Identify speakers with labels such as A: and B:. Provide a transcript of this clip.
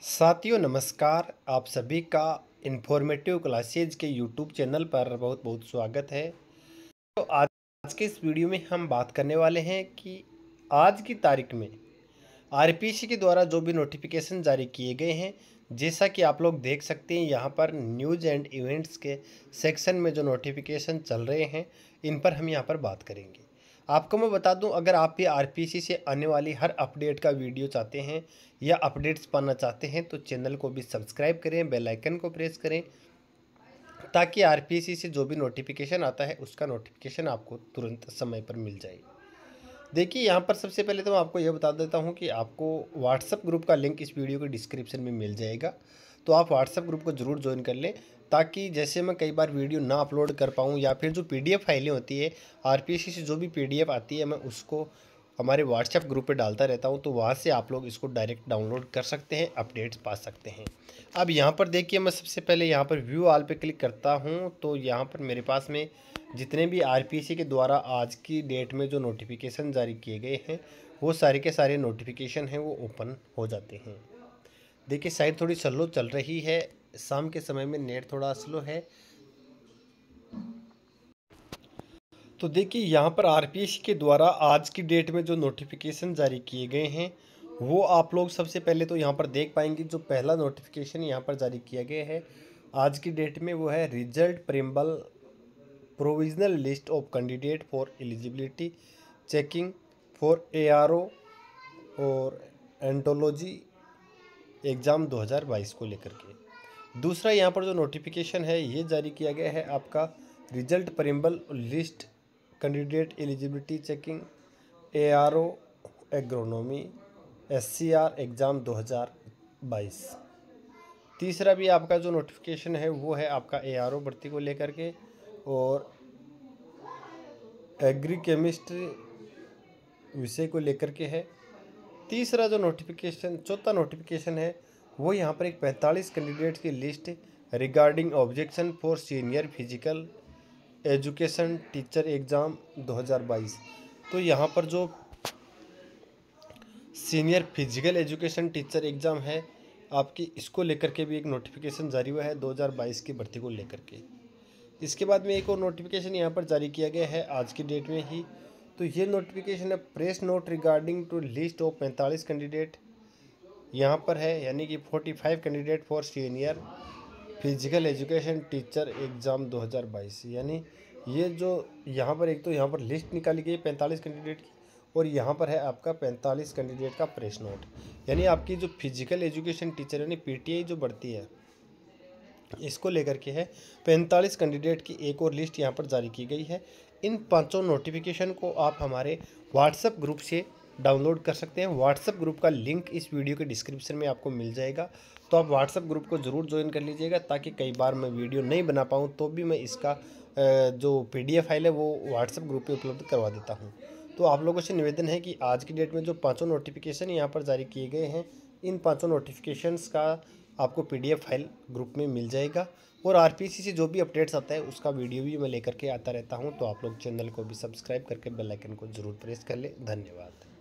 A: साथियों नमस्कार। आप सभी का इन्फॉर्मेटिव क्लासेज के यूट्यूब चैनल पर बहुत बहुत स्वागत है। तो आज के इस वीडियो में हम बात करने वाले हैं कि आज की तारीख में आरपीसी के द्वारा जो भी नोटिफिकेशन जारी किए गए हैं, जैसा कि आप लोग देख सकते हैं यहाँ पर न्यूज़ एंड इवेंट्स के सेक्शन में जो नोटिफिकेशन चल रहे हैं, इन पर हम यहाँ पर बात करेंगे। आपको मैं बता दूं, अगर आप भी आरपीसी से आने वाली हर अपडेट का वीडियो चाहते हैं या अपडेट्स पाना चाहते हैं तो चैनल को भी सब्सक्राइब करें, बेल आइकन को प्रेस करें, ताकि आरपीसी से जो भी नोटिफिकेशन आता है उसका नोटिफिकेशन आपको तुरंत समय पर मिल जाए। देखिए यहाँ पर सबसे पहले तो मैं आपको यह बता देता हूँ कि आपको व्हाट्सएप ग्रुप का लिंक इस वीडियो के डिस्क्रिप्शन में मिल जाएगा। तो आप व्हाट्सएप ग्रुप को ज़रूर ज्वाइन कर लें, ताकि जैसे मैं कई बार वीडियो ना अपलोड कर पाऊँ या फिर जो पीडीएफ फाइलें होती है आरपीसी से जो भी पीडीएफ आती है, मैं उसको हमारे व्हाट्सएप ग्रुप पे डालता रहता हूँ। तो वहाँ से आप लोग इसको डायरेक्ट डाउनलोड कर सकते हैं, अपडेट्स पा सकते हैं। अब यहाँ पर देखिए, मैं सबसे पहले यहाँ पर व्यू ऑल पे क्लिक करता हूँ तो यहाँ पर मेरे पास में जितने भी आरपीसी के द्वारा आज की डेट में जो नोटिफिकेशन जारी किए गए हैं, वो सारे के सारे नोटिफिकेशन हैं वो ओपन हो जाते हैं। देखिए साइट थोड़ी स्लो चल रही है, शाम के समय में नेट थोड़ा स्लो है। तो देखिए यहाँ पर आरपीसी के द्वारा आज की डेट में जो नोटिफिकेशन जारी किए गए हैं, वो आप लोग सबसे पहले तो यहाँ पर देख पाएंगे। जो पहला नोटिफिकेशन यहाँ पर जारी किया गया है आज की डेट में, वो है result preamble provisional list of candidate for eligibility checking for ARO और एंटोलॉजी एग्ज़ाम 2022 को लेकर के। दूसरा यहाँ पर जो नोटिफिकेशन है ये जारी किया गया है आपका result preamble list candidate eligibility checking ARO agronomy SCR exam 2022। तीसरा भी आपका जो नोटिफिकेशन है वो है आपका एआरओ भर्ती को लेकर के और एग्री केमिस्ट्री विषय को लेकर के है। तीसरा जो नोटिफिकेशन, चौथा नोटिफिकेशन है वो यहाँ पर एक 45 कैंडिडेट की list regarding objection for senior physical education teacher exam 2022। तो यहाँ पर जो senior physical education teacher exam है आपकी, इसको लेकर के भी एक नोटिफिकेशन जारी हुआ है 2022 की भर्ती को लेकर के। इसके बाद में एक और नोटिफिकेशन यहाँ पर जारी किया गया है आज की डेट में ही। तो ये नोटिफिकेशन है press note regarding to list of 45 candidate यहाँ पर है, यानी कि 45 candidate for senior physical education teacher exam 2022। यानी ये जो यहाँ पर एक तो यहाँ पर लिस्ट निकाली गई 45 कैंडिडेट की, और यहाँ पर है आपका 45 कैंडिडेट का प्रेस नोट। यानी आपकी जो फिजिकल एजुकेशन टीचर यानी पीटीआई जो बढ़ती है, इसको लेकर के है 45 कैंडिडेट की एक और लिस्ट यहाँ पर जारी की गई है। इन पांचों नोटिफिकेशन को आप हमारे व्हाट्सएप ग्रुप से डाउनलोड कर सकते हैं। व्हाट्सएप ग्रुप का लिंक इस वीडियो के डिस्क्रिप्शन में आपको मिल जाएगा। तो आप व्हाट्सएप ग्रुप को ज़रूर ज्वाइन कर लीजिएगा, ताकि कई बार मैं वीडियो नहीं बना पाऊँ तो भी मैं इसका जो पीडीएफ फाइल है वो व्हाट्सएप ग्रुप पे उपलब्ध करवा देता हूँ। तो आप लोगों से निवेदन है कि आज की डेट में जो पाँचों नोटिफिकेशन यहाँ पर जारी किए गए हैं, इन पाँचों नोटिफिकेशंस का आपको पीडीएफ फाइल ग्रुप में मिल जाएगा। और आरपीसी से जो भी अपडेट्स आता है उसका वीडियो भी मैं लेकर के आता रहता हूं। तो आप लोग चैनल को भी सब्सक्राइब करके बेल आइकन को ज़रूर प्रेस कर लें। धन्यवाद।